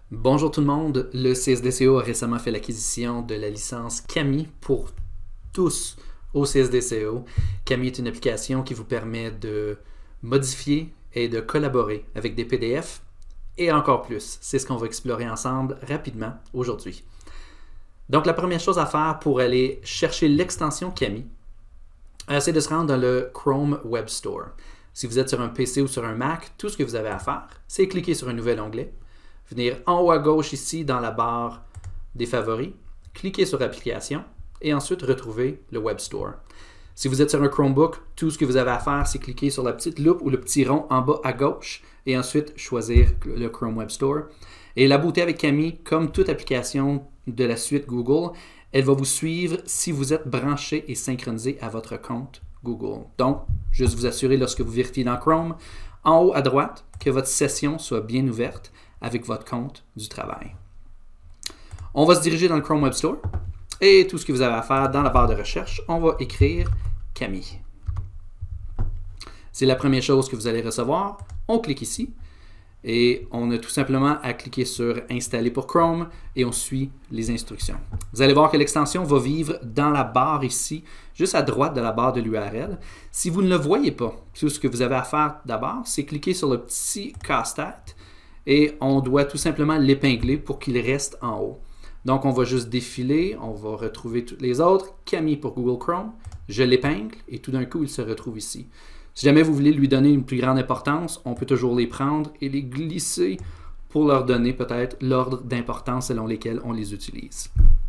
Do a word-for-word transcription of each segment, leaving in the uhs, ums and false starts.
Bonjour tout le monde, le C S D C O a récemment fait l'acquisition de la licence Kami pour tous au C S D C O. Kami est une application qui vous permet de modifier et de collaborer avec des P D F et encore plus. C'est ce qu'on va explorer ensemble rapidement aujourd'hui. Donc la première chose à faire pour aller chercher l'extension Kami, euh, c'est de se rendre dans le Chrome Web Store. Si vous êtes sur un P C ou sur un Mac, tout ce que vous avez à faire, c'est cliquer sur un nouvel onglet, venir en haut à gauche ici dans la barre des favoris, cliquer sur Applications et ensuite retrouver le Web Store. Si vous êtes sur un Chromebook, tout ce que vous avez à faire, c'est cliquer sur la petite loupe ou le petit rond en bas à gauche et ensuite choisir le Chrome Web Store. Et la beauté avec Kami, comme toute application de la suite Google, elle va vous suivre si vous êtes branché et synchronisé à votre compte Google. Donc, juste vous assurer lorsque vous vérifiez dans Chrome, en haut à droite, que votre session soit bien ouverte avec votre compte du travail. On va se diriger dans le Chrome Web Store et tout ce que vous avez à faire dans la barre de recherche, on va écrire Kami. C'est la première chose que vous allez recevoir. On clique ici et on a tout simplement à cliquer sur Installer pour Chrome et on suit les instructions. Vous allez voir que l'extension va vivre dans la barre ici, juste à droite de la barre de l'U R L. Si vous ne le voyez pas, tout ce que vous avez à faire d'abord, c'est cliquer sur le petit casse-tête et on doit tout simplement l'épingler pour qu'il reste en haut. Donc on va juste défiler, on va retrouver toutes les autres. Kami pour Google Chrome, je l'épingle et tout d'un coup il se retrouve ici. Si jamais vous voulez lui donner une plus grande importance, on peut toujours les prendre et les glisser pour leur donner peut-être l'ordre d'importance selon lesquels on les utilise.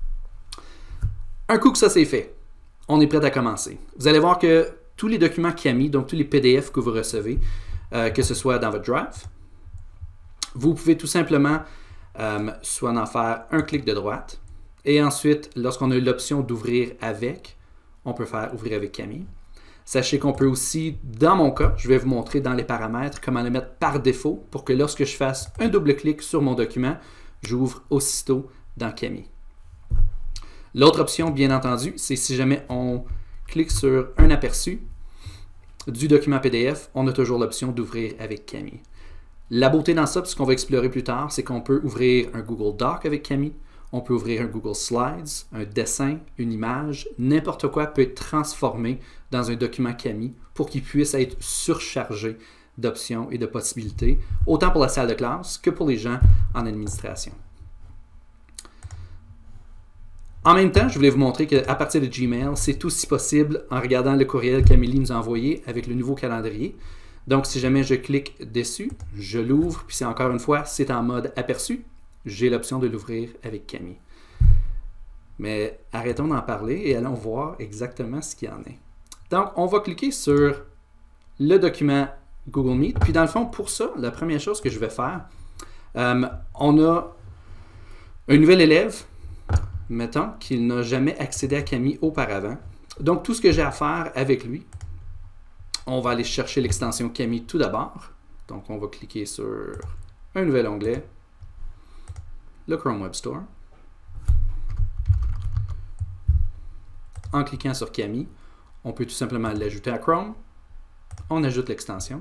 Un coup que ça c'est fait, on est prêt à commencer. Vous allez voir que tous les documents Kami, donc tous les P D F que vous recevez, euh, que ce soit dans votre Drive, vous pouvez tout simplement euh, soit en faire un clic de droite et ensuite, lorsqu'on a l'option d'ouvrir avec, on peut faire ouvrir avec Kami. Sachez qu'on peut aussi, dans mon cas, je vais vous montrer dans les paramètres comment le mettre par défaut pour que lorsque je fasse un double clic sur mon document, j'ouvre aussitôt dans Kami. L'autre option, bien entendu, c'est si jamais on clique sur un aperçu du document P D F, on a toujours l'option d'ouvrir avec Kami. La beauté dans ça, ce qu'on va explorer plus tard, c'est qu'on peut ouvrir un Google Doc avec Kami, on peut ouvrir un Google Slides, un dessin, une image, n'importe quoi peut être transformé dans un document Kami pour qu'il puisse être surchargé d'options et de possibilités, autant pour la salle de classe que pour les gens en administration. En même temps, je voulais vous montrer qu'à partir de Gmail, c'est aussi possible en regardant le courriel qu'Amélie nous a envoyé avec le nouveau calendrier. Donc, si jamais je clique dessus, je l'ouvre, puis c'est encore une fois, c'est en mode aperçu. J'ai l'option de l'ouvrir avec Kami. Mais arrêtons d'en parler et allons voir exactement ce qu'il y en est. Donc, on va cliquer sur le document Google Meet. Puis, dans le fond, pour ça, la première chose que je vais faire, euh, on a un nouvel élève, mettons, qu'il n'a jamais accédé à Kami auparavant. Donc, tout ce que j'ai à faire avec lui, on va aller chercher l'extension Kami tout d'abord. Donc, on va cliquer sur un nouvel onglet, le Chrome Web Store. En cliquant sur Kami, on peut tout simplement l'ajouter à Chrome. On ajoute l'extension.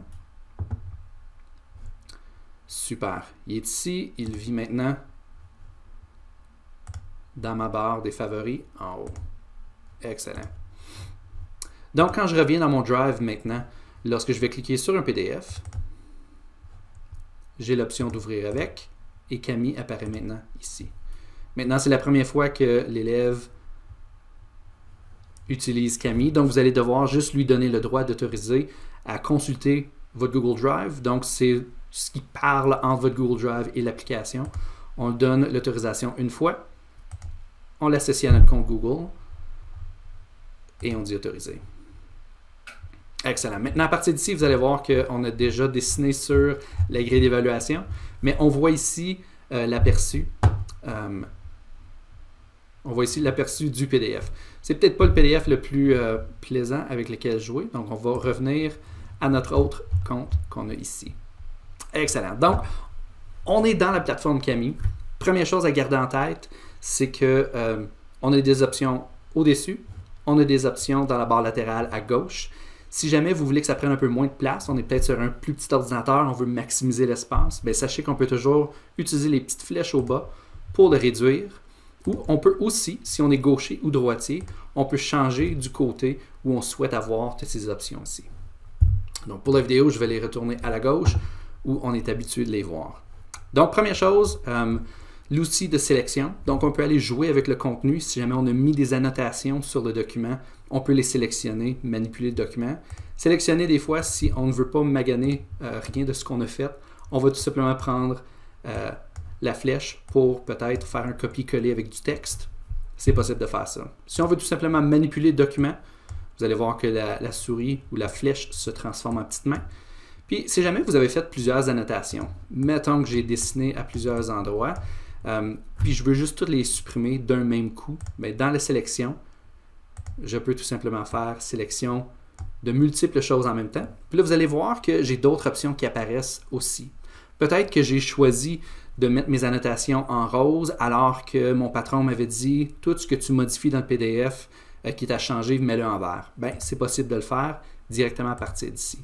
Super. Il est ici. Il vit maintenant dans ma barre des favoris en haut. Excellent. Donc, quand je reviens dans mon Drive maintenant, lorsque je vais cliquer sur un P D F, j'ai l'option d'ouvrir avec et Kami apparaît maintenant ici. Maintenant, c'est la première fois que l'élève utilise Kami. Donc, vous allez devoir juste lui donner le droit d'autoriser à consulter votre Google Drive. Donc, c'est ce qui parle entre votre Google Drive et l'application. On donne l'autorisation une fois. On l'associe à notre compte Google et on dit autoriser. Excellent. Maintenant, à partir d'ici, vous allez voir qu'on a déjà dessiné sur la grille d'évaluation, mais on voit ici euh, l'aperçu. Euh, on voit ici l'aperçu du P D F. C'est peut-être pas le P D F le plus euh, plaisant avec lequel jouer, donc on va revenir à notre autre compte qu'on a ici. Excellent. Donc, on est dans la plateforme Kami. Première chose à garder en tête, c'est que euh, on a des options au-dessus, on a des options dans la barre latérale à gauche. Si jamais vous voulez que ça prenne un peu moins de place, on est peut-être sur un plus petit ordinateur, on veut maximiser l'espace, bien sachez qu'on peut toujours utiliser les petites flèches au bas pour le réduire. Ou on peut aussi, si on est gaucher ou droitier, on peut changer du côté où on souhaite avoir toutes ces options ici. Donc pour la vidéo, je vais les retourner à la gauche où on est habitué de les voir. Donc première chose, euh, l'outil de sélection. Donc on peut aller jouer avec le contenu. Si jamais on a mis des annotations sur le document, on peut les sélectionner, manipuler le document. Sélectionner des fois, si on ne veut pas maganer euh, rien de ce qu'on a fait, on va tout simplement prendre euh, la flèche pour peut-être faire un copier-coller avec du texte. C'est possible de faire ça. Si on veut tout simplement manipuler le document, vous allez voir que la, la souris ou la flèche se transforme en petite main. Puis, si jamais vous avez fait plusieurs annotations, mettons que j'ai dessiné à plusieurs endroits, euh, puis je veux juste toutes les supprimer d'un même coup, mais dans la sélection, je peux tout simplement faire sélection de multiples choses en même temps. Puis là, vous allez voir que j'ai d'autres options qui apparaissent aussi. Peut-être que j'ai choisi de mettre mes annotations en rose alors que mon patron m'avait dit tout ce que tu modifies dans le P D F euh, qui est à changer, mets-le en vert. Bien, c'est possible de le faire directement à partir d'ici.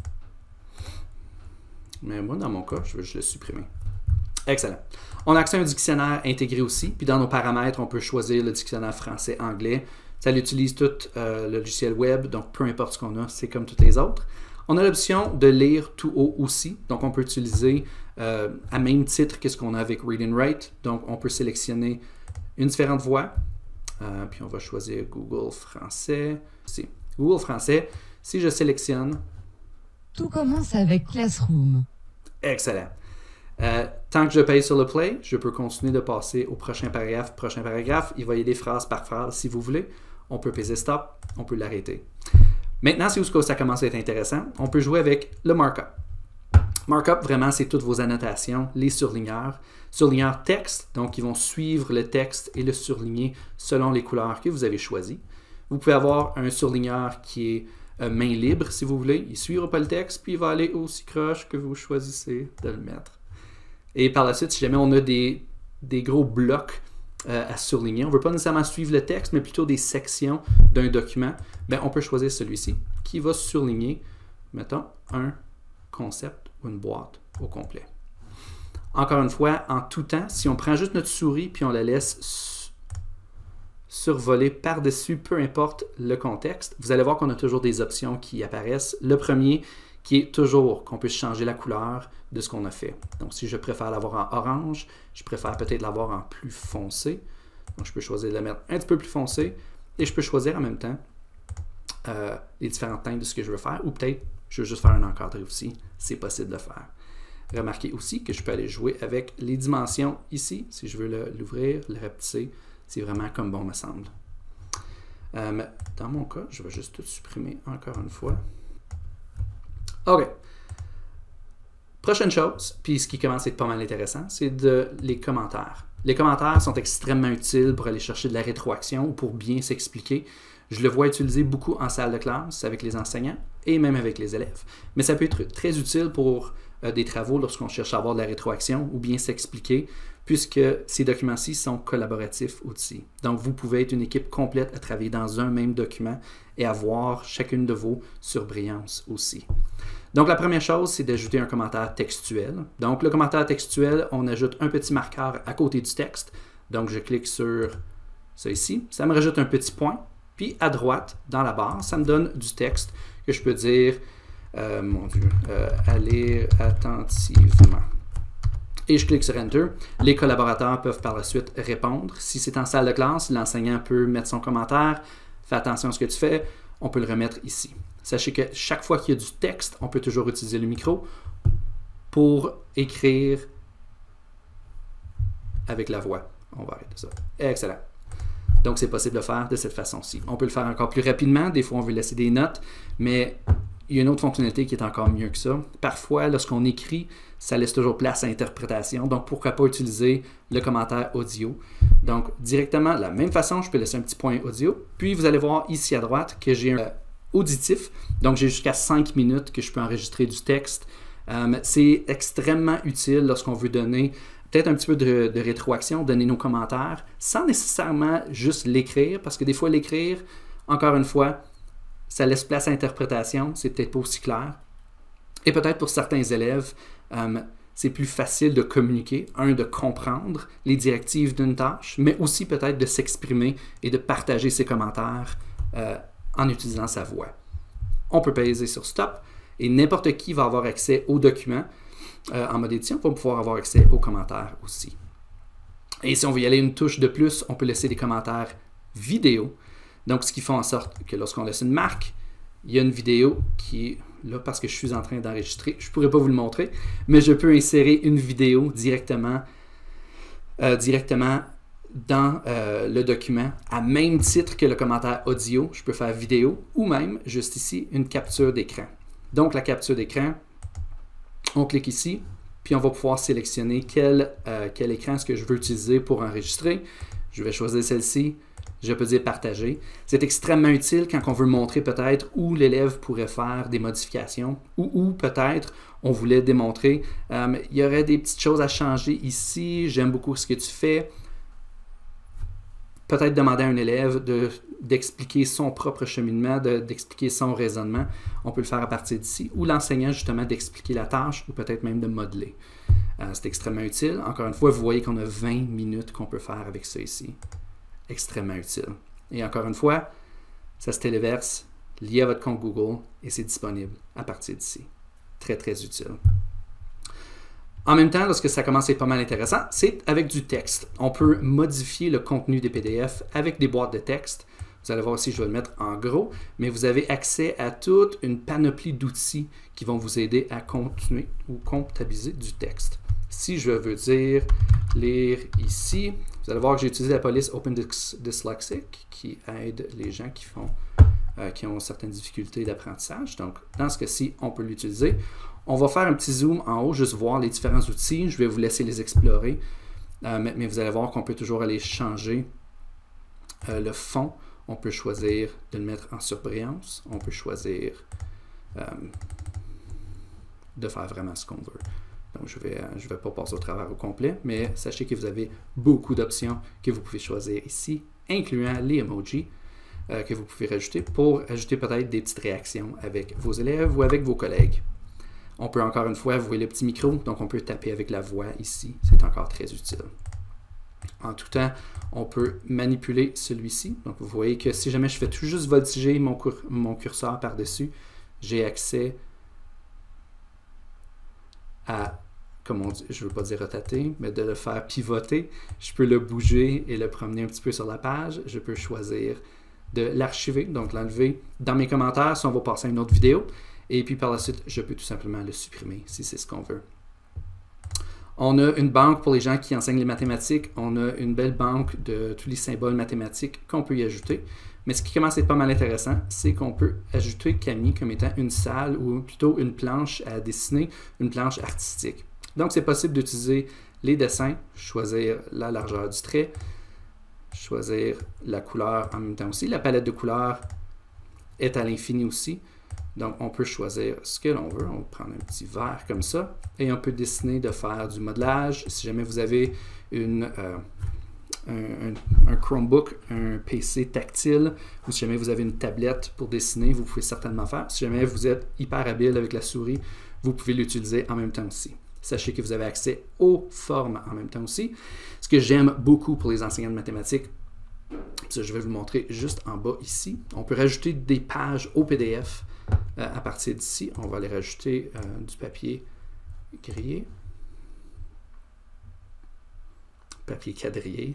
Mais moi, dans mon cas, je veux juste le supprimer. Excellent. On a accès à un dictionnaire intégré aussi. Puis dans nos paramètres, on peut choisir le dictionnaire français-anglais. Ça utilise tout euh, le logiciel web, donc peu importe ce qu'on a, c'est comme toutes les autres. On a l'option de lire tout haut aussi. Donc on peut utiliser euh, à même titre que ce qu'on a avec Read and Write. Donc on peut sélectionner une différente voix. Euh, puis on va choisir Google Français. Ici. Google Français. Si je sélectionne... Tout commence avec Classroom. Excellent. Euh, tant que je paye sur le play, je peux continuer de passer au prochain paragraphe. Prochain paragraphe, il va y aller phrase par phrase si vous voulez. On peut peser stop, on peut l'arrêter. Maintenant, c'est où ça commence à être intéressant. On peut jouer avec le markup. Markup, vraiment, c'est toutes vos annotations, les surligneurs. Surligneurs texte, donc ils vont suivre le texte et le surligner selon les couleurs que vous avez choisies. Vous pouvez avoir un surligneur qui est euh, main libre, si vous voulez. Il ne suivra pas le texte, puis il va aller aussi croche que vous choisissez de le mettre. Et par la suite, si jamais on a des, des gros blocs euh, à surligner, on ne veut pas nécessairement suivre le texte, mais plutôt des sections d'un document, bien, on peut choisir celui-ci qui va surligner, mettons, un concept ou une boîte au complet. Encore une fois, en tout temps, si on prend juste notre souris puis on la laisse survoler par-dessus, peu importe le contexte, vous allez voir qu'on a toujours des options qui apparaissent. Le premier, qui est toujours qu'on puisse changer la couleur de ce qu'on a fait. Donc, si je préfère l'avoir en orange, je préfère peut-être l'avoir en plus foncé. Donc, je peux choisir de la mettre un petit peu plus foncé et je peux choisir en même temps euh, les différentes teintes de ce que je veux faire ou peut-être je veux juste faire un encadré aussi. C'est possible de le faire. Remarquez aussi que je peux aller jouer avec les dimensions ici. Si je veux l'ouvrir, le, le rapetisser, c'est vraiment comme bon me semble. Euh, dans mon cas, je vais juste tout supprimer encore une fois. OK. Prochaine chose, puis ce qui commence à être pas mal intéressant, c'est de les commentaires. Les commentaires sont extrêmement utiles pour aller chercher de la rétroaction ou pour bien s'expliquer. Je le vois utiliser beaucoup en salle de classe avec les enseignants et même avec les élèves. Mais ça peut être très utile pour euh, des travaux lorsqu'on cherche à avoir de la rétroaction ou bien s'expliquer, puisque ces documents-ci sont collaboratifs aussi. Donc, vous pouvez être une équipe complète à travailler dans un même document et avoir chacune de vos surbrillances aussi. Donc, la première chose, c'est d'ajouter un commentaire textuel. Donc, le commentaire textuel, on ajoute un petit marqueur à côté du texte. Donc, je clique sur ça ici. Ça me rajoute un petit point. Puis, à droite, dans la barre, ça me donne du texte que je peux dire, euh, mon Dieu, euh, à lire attentivement. Et je clique sur Enter. Les collaborateurs peuvent par la suite répondre. Si c'est en salle de classe, l'enseignant peut mettre son commentaire. Fais attention à ce que tu fais. On peut le remettre ici. Sachez que chaque fois qu'il y a du texte, on peut toujours utiliser le micro pour écrire avec la voix. On va arrêter ça. Excellent. Donc, c'est possible de le faire de cette façon-ci. On peut le faire encore plus rapidement. Des fois, on veut laisser des notes, mais il y a une autre fonctionnalité qui est encore mieux que ça. Parfois, lorsqu'on écrit, ça laisse toujours place à l'interprétation. Donc, pourquoi pas utiliser le commentaire audio. Donc, directement, de la même façon, je peux laisser un petit point audio. Puis, vous allez voir ici à droite que j'ai un euh, auditif. Donc, j'ai jusqu'à cinq minutes que je peux enregistrer du texte. Euh, c'est extrêmement utile lorsqu'on veut donner peut-être un petit peu de, de rétroaction, donner nos commentaires, sans nécessairement juste l'écrire, parce que des fois, l'écrire, encore une fois, ça laisse place à l'interprétation, c'est peut-être pas aussi clair. Et peut-être pour certains élèves, euh, c'est plus facile de communiquer, un, de comprendre les directives d'une tâche, mais aussi peut-être de s'exprimer et de partager ses commentaires euh, en utilisant sa voix. On peut peser sur Stop et n'importe qui va avoir accès aux documents euh, en mode édition, va pouvoir avoir accès aux commentaires aussi. Et si on veut y aller une touche de plus, on peut laisser des commentaires vidéo. Donc, ce qui fait en sorte que lorsqu'on laisse une marque, il y a une vidéo qui est là parce que je suis en train d'enregistrer. Je ne pourrais pas vous le montrer, mais je peux insérer une vidéo directement, euh, directement dans euh, le document à même titre que le commentaire audio. Je peux faire vidéo ou même, juste ici, une capture d'écran. Donc, la capture d'écran, on clique ici, puis on va pouvoir sélectionner quel, euh, quel écran est-ce que je veux utiliser pour enregistrer. Je vais choisir celle-ci. Je peux dire partager. C'est extrêmement utile quand on veut montrer peut-être où l'élève pourrait faire des modifications ou où peut-être on voulait démontrer euh, il y aurait des petites choses à changer ici, j'aime beaucoup ce que tu fais. Peut-être demander à un élève de, d'expliquer son propre cheminement, de, d'expliquer son raisonnement. On peut le faire à partir d'ici. Ou l'enseignant justement d'expliquer la tâche ou peut-être même de modeler. Euh, c'est extrêmement utile. Encore une fois, vous voyez qu'on a vingt minutes qu'on peut faire avec ça ici. Extrêmement utile. Et encore une fois, ça se téléverse, lié à votre compte Google et c'est disponible à partir d'ici. Très, très utile. En même temps, lorsque ça commence à être pas mal intéressant, c'est avec du texte. On peut modifier le contenu des P D F avec des boîtes de texte. Vous allez voir aussi, je vais le mettre en gros, mais vous avez accès à toute une panoplie d'outils qui vont vous aider à continuer ou comptabiliser du texte. Si je veux dire lire ici, vous allez voir que j'ai utilisé la police Open Dyslexic qui aide les gens qui, font, euh, qui ont certaines difficultés d'apprentissage. Donc, dans ce cas-ci, on peut l'utiliser. On va faire un petit zoom en haut, juste voir les différents outils. Je vais vous laisser les explorer. Euh, mais, mais vous allez voir qu'on peut toujours aller changer euh, le fond. On peut choisir de le mettre en surbrillance. On peut choisir euh, de faire vraiment ce qu'on veut. Donc, je ne vais, je vais pas passer au travers au complet, mais sachez que vous avez beaucoup d'options que vous pouvez choisir ici, incluant les emojis euh, que vous pouvez rajouter pour ajouter peut-être des petites réactions avec vos élèves ou avec vos collègues. On peut encore une fois, vous voyez le petit micro, donc on peut taper avec la voix ici. C'est encore très utile. En tout temps, on peut manipuler celui-ci. Donc, vous voyez que si jamais je fais tout juste voltiger mon, cur mon curseur par-dessus, j'ai accès à, comme on dit, je ne veux pas dire rotater, mais de le faire pivoter. Je peux le bouger et le promener un petit peu sur la page. Je peux choisir de l'archiver, donc l'enlever dans mes commentaires si on va passer à une autre vidéo. Et puis par la suite, je peux tout simplement le supprimer si c'est ce qu'on veut. On a une banque pour les gens qui enseignent les mathématiques. On a une belle banque de tous les symboles mathématiques qu'on peut y ajouter. Mais ce qui commence à être pas mal intéressant, c'est qu'on peut ajouter Camille comme étant une salle ou plutôt une planche à dessiner, une planche artistique. Donc, c'est possible d'utiliser les dessins, choisir la largeur du trait, choisir la couleur en même temps aussi. La palette de couleurs est à l'infini aussi. Donc, on peut choisir ce que l'on veut. On va prendre un petit vert comme ça. Et on peut décider de faire du modelage. Si jamais vous avez une, euh, un, un, un Chromebook, un P C tactile, ou si jamais vous avez une tablette pour dessiner, vous pouvez certainement faire. Si jamais vous êtes hyper habile avec la souris, vous pouvez l'utiliser en même temps aussi. Sachez que vous avez accès aux formes en même temps aussi. Ce que j'aime beaucoup pour les enseignants de mathématiques, ça, je vais vous montrer juste en bas ici. On peut rajouter des pages au P D F. Euh, à partir d'ici, on va aller rajouter euh, du papier grillé, papier quadrillé.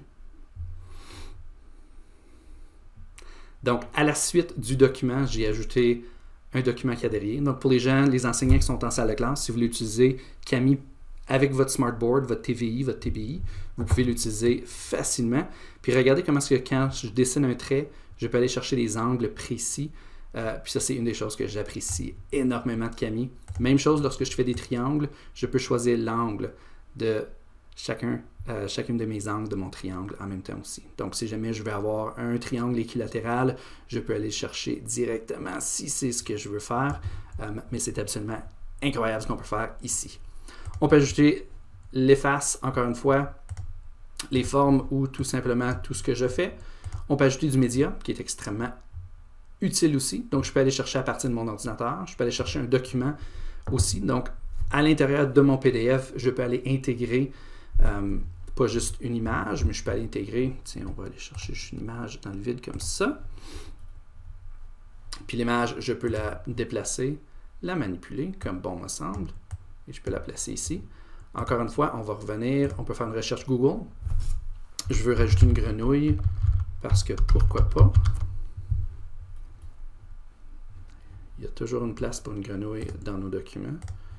Donc, à la suite du document, j'ai ajouté un document quadrillé. Donc, pour les gens, les enseignants qui sont en salle de classe, si vous voulez utiliser Camille avec votre smartboard, votre T V I, votre T B I, vous pouvez l'utiliser facilement. Puis regardez comment est-ce que quand je dessine un trait, je peux aller chercher des angles précis. Euh, puis ça, c'est une des choses que j'apprécie énormément de Camille. Même chose lorsque je fais des triangles, je peux choisir l'angle de chacun, euh, chacune de mes angles de mon triangle en même temps aussi. Donc, si jamais je veux avoir un triangle équilatéral, je peux aller chercher directement si c'est ce que je veux faire. Euh, mais c'est absolument incroyable ce qu'on peut faire ici. On peut ajouter l'efface, encore une fois, les formes ou tout simplement tout ce que je fais. On peut ajouter du média qui est extrêmement utile aussi. Donc, je peux aller chercher à partir de mon ordinateur. Je peux aller chercher un document aussi. Donc, à l'intérieur de mon P D F, je peux aller intégrer euh, pas juste une image, mais je peux aller intégrer, tiens, on va aller chercher juste une image dans le vide comme ça. Puis l'image, je peux la déplacer, la manipuler comme bon me semble. Et je peux la placer ici. Encore une fois, on va revenir, on peut faire une recherche Google. Je veux rajouter une grenouille parce que pourquoi pas. Il y a toujours une place pour une grenouille dans nos documents.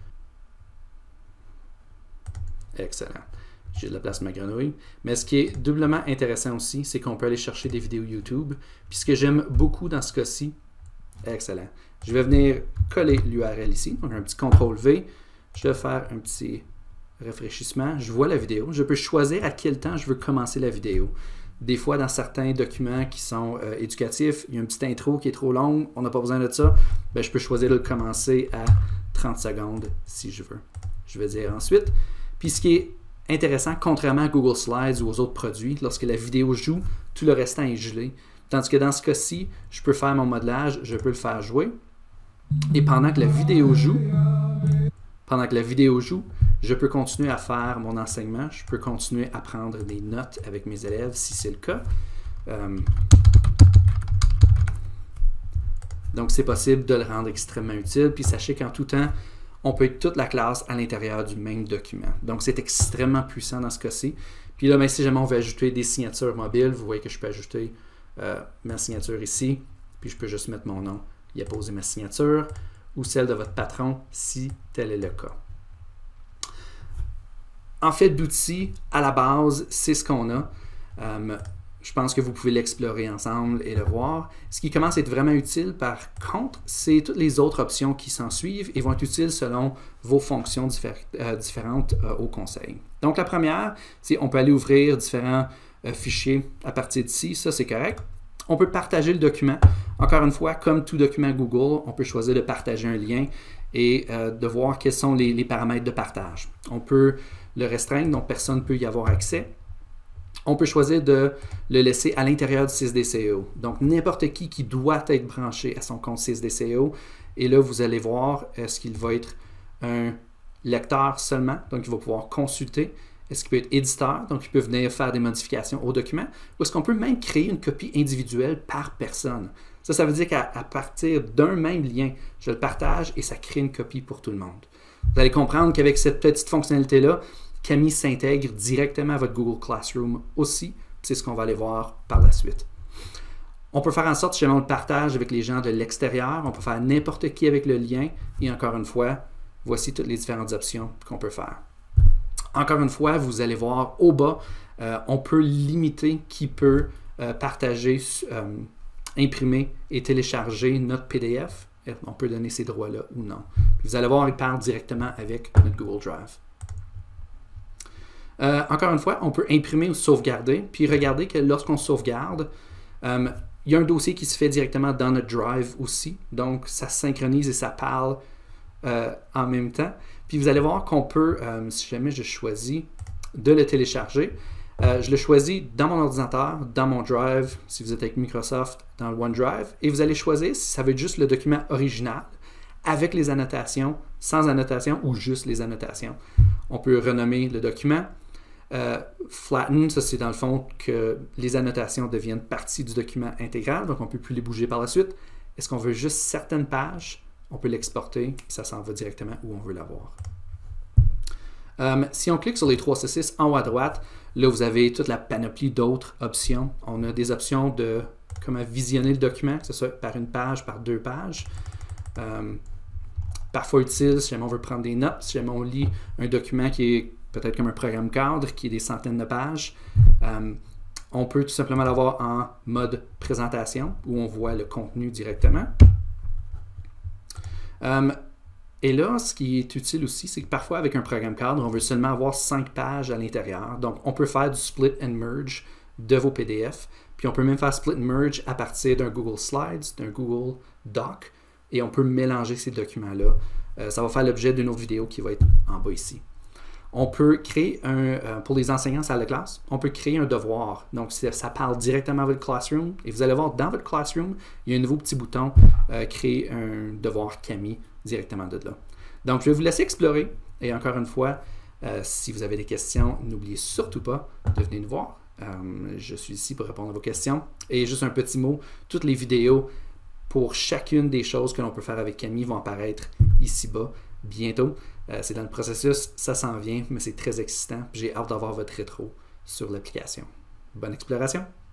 Excellent. J'ai de la place pour ma grenouille. Mais ce qui est doublement intéressant aussi, c'est qu'on peut aller chercher des vidéos YouTube. Puis ce que j'aime beaucoup dans ce cas-ci, excellent. Je vais venir coller l'U R L ici. Donc un petit contrôle V. Je vais faire un petit rafraîchissement. Je vois la vidéo. Je peux choisir à quel temps je veux commencer la vidéo. Des fois, dans certains documents qui sont euh, éducatifs, il y a une petite intro qui est trop longue. On n'a pas besoin de ça. Bien, je peux choisir de le commencer à trente secondes si je veux. Je vais dire ensuite. Puis ce qui est intéressant, contrairement à Google Slides ou aux autres produits, lorsque la vidéo joue, tout le restant est gelé. Tandis que dans ce cas-ci, je peux faire mon modelage, je peux le faire jouer. Et pendant que la vidéo joue, pendant que la vidéo joue, je peux continuer à faire mon enseignement, je peux continuer à prendre des notes avec mes élèves si c'est le cas. Euh, donc c'est possible de le rendre extrêmement utile. Puis sachez qu'en tout temps, on peut être toute la classe à l'intérieur du même document. Donc, c'est extrêmement puissant dans ce cas-ci. Puis là, ben, si jamais on veut ajouter des signatures mobiles, vous voyez que je peux ajouter euh, ma signature ici, puis je peux juste mettre mon nom, y apposer ma signature, ou celle de votre patron, si tel est le cas. En fait, d'outils, à la base, c'est ce qu'on a. Euh, Je pense que vous pouvez l'explorer ensemble et le voir. Ce qui commence à être vraiment utile, par contre, c'est toutes les autres options qui s'en suivent et vont être utiles selon vos fonctions diffé euh, différentes euh, au conseil. Donc, la première, c'est qu'on peut aller ouvrir différents euh, fichiers à partir d'ici. Ça, c'est correct. On peut partager le document. Encore une fois, comme tout document Google, on peut choisir de partager un lien et euh, de voir quels sont les, les paramètres de partage. On peut le restreindre, donc personne ne peut y avoir accès. On peut choisir de le laisser à l'intérieur du six D C E O. Donc, n'importe qui qui doit être branché à son compte six D C E O. Et là, vous allez voir, est-ce qu'il va être un lecteur seulement, donc il va pouvoir consulter. Est-ce qu'il peut être éditeur, donc il peut venir faire des modifications au document. Ou est-ce qu'on peut même créer une copie individuelle par personne? Ça, ça veut dire qu'à partir d'un même lien, je le partage et ça crée une copie pour tout le monde. Vous allez comprendre qu'avec cette petite fonctionnalité-là, Kami s'intègre directement à votre Google Classroom aussi. C'est ce qu'on va aller voir par la suite. On peut faire en sorte, si on le partage avec les gens de l'extérieur, on peut faire n'importe qui avec le lien. Et encore une fois, voici toutes les différentes options qu'on peut faire. Encore une fois, vous allez voir au bas, euh, on peut limiter qui peut euh, partager, euh, imprimer et télécharger notre P D F. On peut donner ces droits-là ou non. Puis vous allez voir, il part directement avec notre Google Drive. Euh, encore une fois, on peut imprimer ou sauvegarder, puis regardez que lorsqu'on sauvegarde, euh, il y a un dossier qui se fait directement dans notre Drive aussi, donc ça synchronise et ça parle euh, en même temps. Puis vous allez voir qu'on peut, euh, si jamais je choisis de le télécharger, euh, je le choisis dans mon ordinateur, dans mon Drive, si vous êtes avec Microsoft, dans le OneDrive, et vous allez choisir si ça veut être juste le document original, avec les annotations, sans annotation ou juste les annotations. On peut renommer le document. Euh, flatten, ça c'est dans le fond que les annotations deviennent partie du document intégral, donc on ne peut plus les bouger par la suite. Est-ce qu'on veut juste certaines pages? On peut l'exporter, ça s'en va directement où on veut l'avoir. Euh, si on clique sur les trois C six en haut à droite, là vous avez toute la panoplie d'autres options. On a des options de comment visionner le document, que ce soit par une page, par deux pages. Euh, parfois utile si jamais on veut prendre des notes, si jamais on lit un document qui est peut-être comme un programme cadre qui est des centaines de pages. Euh, on peut tout simplement l'avoir en mode présentation où on voit le contenu directement. Euh, et là, ce qui est utile aussi, c'est que parfois avec un programme cadre, on veut seulement avoir cinq pages à l'intérieur. Donc, on peut faire du split and merge de vos P D F. Puis on peut même faire split and merge à partir d'un Google Slides, d'un Google Doc. Et on peut mélanger ces documents-là. Euh, ça va faire l'objet d'une autre vidéo qui va être en bas ici. On peut créer un, euh, pour les enseignants salle de classe, on peut créer un devoir. Donc, ça parle directement à votre classroom. Et vous allez voir, dans votre classroom, il y a un nouveau petit bouton euh, créer un devoir Camille directement de là. Donc, je vais vous laisser explorer. Et encore une fois, euh, si vous avez des questions, n'oubliez surtout pas de venir nous voir. Euh, je suis ici pour répondre à vos questions. Et juste un petit mot, toutes les vidéos pour chacune des choses que l'on peut faire avec Camille vont apparaître ici-bas bientôt. Euh, c'est dans le processus, ça s'en vient, mais c'est très excitant. J'ai hâte d'avoir votre rétro sur l'application. Bonne exploration!